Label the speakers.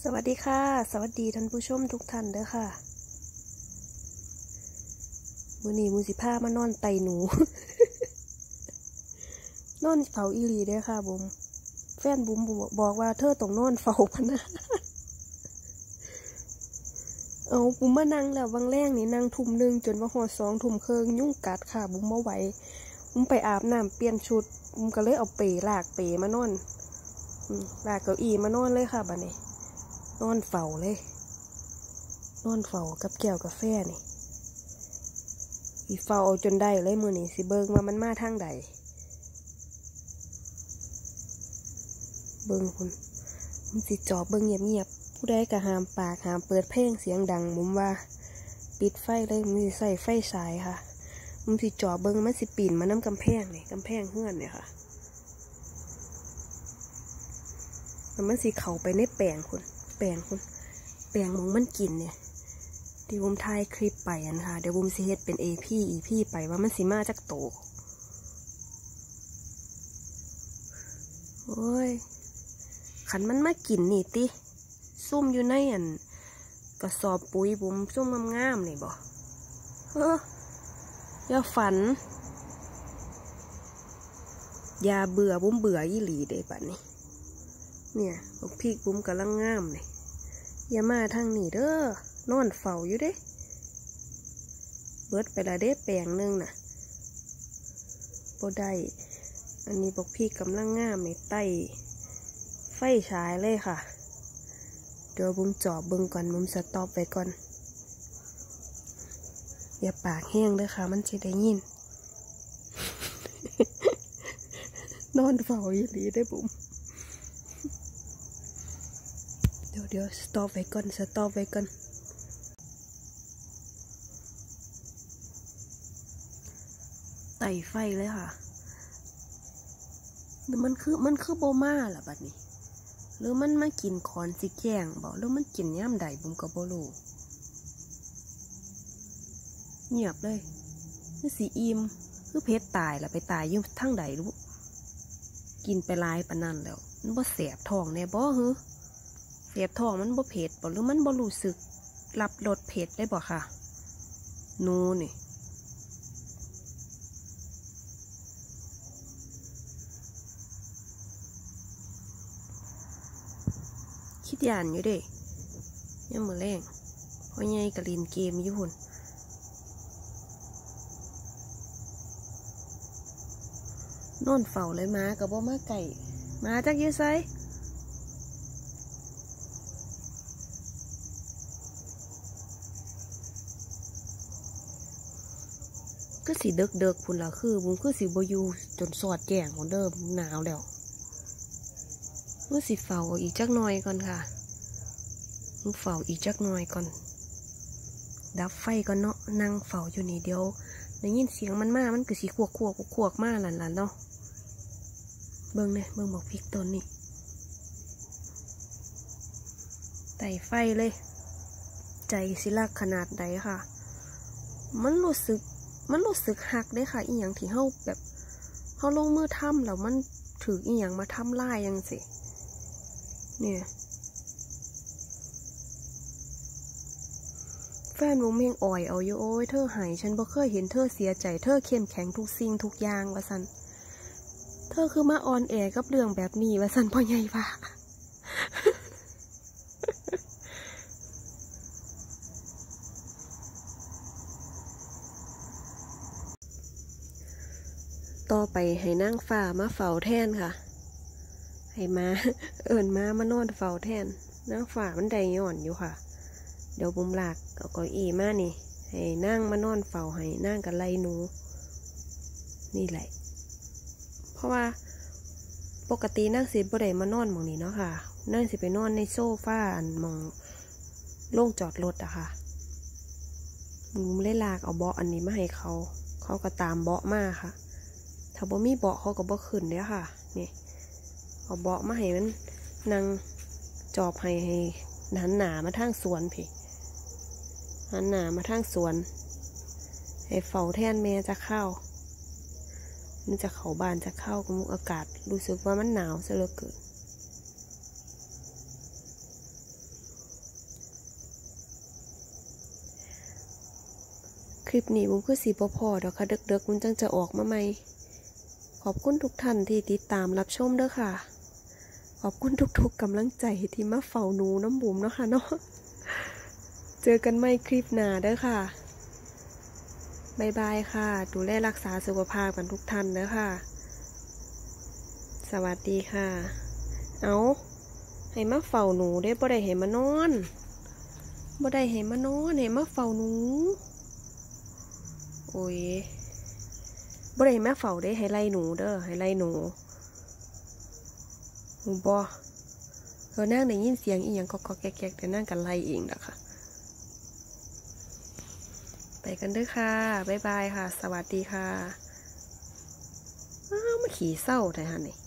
Speaker 1: สวัสดีค่ะสวัสดีท่านผู้ชมทุกท่านเด้อค่ะมื้อนี้มูสิพามานอนไตหนู นอนเฝ้าอีหลีเด้อค่ะบุ๋มแฟนบุ๋มบอกว่าเธอต้องนอนเฝ้าพะนะ เอาบุ๋มมานั่งแล้ววังแรงนี่นั่งทุ่มหนึ่งจนว่าหอด2 ทุ่มครึ่งยุ่งกัดค่ะบุ๋มบ่ไหวบุ๋มไปอาบน้ำเปลี่ยนชุดบุ๋มก็เลยเอาลากเปมานอนลากเก้าอี้มานอนเลยค่ะบัดนี้นอนเฝ้าเลยนอนเฝ้ากับแก้วกาแฟนี่อีเฝ้าเอาจนได้เลยมื้อนี้สิเบิ่งว่ามันมาทางใดเบิ่งคุณมันสิจอบเบิ่งเงียบๆผู้ใดก็ห้ามปากห้ามเปิดเพลงเสียงดังมุมว่าปิดไฟเลยมันสิใส่ไฟฉายค่ะมันสิจอบเบิ่งมันสิปีนมาน้ำกำแพงนี่กำแพงเฮือนเนี่ยค่ะแล้วมันสิเข้าไปในแปลงคุณแปลงมองมันกินเนี่ยที่ผมถ่ายคลิปไปนะคะเดี๋ยวผมสิเฮ็ดเป็น EP ไปว่ามันสิมาจากโตโอ้ยขันมันมากินนี่ติซุ่มอยู่ในกระสอบปุ๋ยผมซุ่มงามๆนี่บ่อย่าฝันอย่าเบื่อผมเบื่อยี่หลีเด้บัดนี้เนี่ยพวกพี่ผมกำลังงามนี่อย่ามาทางนี้เด้อนอนเฝ้าอยู่เด้เบิดไปละเด้แปลงนึงน่ะบ่ได้อันนี้พวกพี่กำลังงามนี่ไต่ไฟฉายเลยค่ะเดี๋ยวบุ้มจอบเบิ่งก่อนบุ้มสต็อปไปก่อนอย่าปากแห้งเด้อค่ะมันจะได้ยิน นอนเฝ้าอยู่หลีได้บุ้มเดี๋ยวสต็อปไว้ก่อนไต่ไฟเลยค่ะมันคือโบมาล่ะบัดนี้หรือมันมากินคอนสิแกงบอกหรือมันกินย่ำใดบุ้มก็บ่รู้เงียบเลยคือสีอิ่มคือเพชรตายล่ะไปตายอยู่ทั้งใดรู้กินไปลายปานนั้นแล้วมันบ่แสบท้องแน่บ่หือแสบท้องมันบ่เผ็ดบ่หรือมันบ่รู้สึกรับรสเผ็ดได้บ่ค่ะหนูนี่คิดย่านอยู่เด้ยังมื้อแรงพ่อใหญ่ก็เล่นเกมอยู่พุ่นนอนเฝ้าเลยมาก็บ่มาไก่มาจักอยู่ไสก็สิเด็กพุ่นล่ะคือบุ้มคือสิบ่อยู่จนสอดแจ้งของเดิมหนาวแล้วเมื่อสิเฝ้าอีกจักหน่อยก่อนค่ะมึงเฝ้าอีกจักหน่อยก่อนดับไฟก่อนเนาะนั่งเฝ้าอยู่นี่เดี๋ยวได้ยินเสียงมันมามันก็สิขวกมาหลั่นเนาะเบิ่งเนี่ยเบิ่งบอกพริกต้นนี่ไต่ไฟเลยใจสิลักขนาดใดค่ะมันรู้สึกหักได้ค่ะอีหยังที่เฮาแบบเฮาลงมือทำแล้วมันถืออีหยังมาทำลายยังสิเนี่ยแฟนผมเองอ่อยเอาอยู่โอ้ยเธอหายฉันบ่เคยเห็นเธอเสียใจเธอเข้มแข็งทุกสิ่งทุกอย่างว่าสันเธอคือมาออนแอกับเรื่องแบบนี้ว่าสันพ่อใหญ่ว่า ต่อไปให้นั่งฝ่ามาเฝ้าแทนค่ะให้มา เอิญมานอนเฝ้าแทนนั่งฝ่ามันได้ย่อนอยู่ค่ะเดี๋ยวบุมหลักเอาเก้าอี้มานี่ให้นั่งมานอนเฝ้าให้นั่งกับไล่หนูนี่แหละเพราะว่าปกตินั่งสิบ่ได้มานอนหมองนี้เนาะค่ะนั่งสิไปนอนในโซฟาอันมองโล่งจอดรถอะค่ะบุมเลยลากเอาเบาะอันนี้มาให้เขาก็ตามเบาะมาค่ะถ้าบ่มีเบาะเขาก็บ่ขึ้นเด้อค่ะนี่เอาเบาะมาให้มันนั่งจอบให้หันหนามาทางสวนพี่หันหนามาทางสวนให้เฝ้าแทนแม่จะเข้ามันจะเข้าบ้านจะเข้ากับมุกอากาศรู้สึกว่ามันหนาวซะเหลือเกินลิปนี้บุ้มคือสีพอเดี๋ยวค่ะเด็กๆบุ้มจังจะออกมาใหม่ขอบคุณทุกท่านที่ติดตามรับชมเด้อค่ะขอบคุณทุกๆกำลังใจที่มาเฝ้าหนูน้ำบุ๋มเนาะค่ะเนาะเจอกันใหม่คลิปหน้าเด้อค่ะบ๊ายบายค่ะดูแลรักษาสุขภาพกันทุกท่านเด้อค่ะสวัสดีค่ะเอาให้มาเฝ้าหนูได้บ่ได้ให้มานอนบ่ได้ให้มานอนให้มาเฝ้าหนูโอ้ยบ่ได้ให้มาเฝ้าได้ให้ไล่หนูเด้อให้ไล่หนูหนูบ่นั่งได้ยินเสียงอีหยังก็แก๊กๆแต่นั่งกันไล่เองนะคะไปกันเด้อค่ะบ๊ายบายค่ะสวัสดีค่ะอ้าวมาขี่เศร้าไทยฮะนี่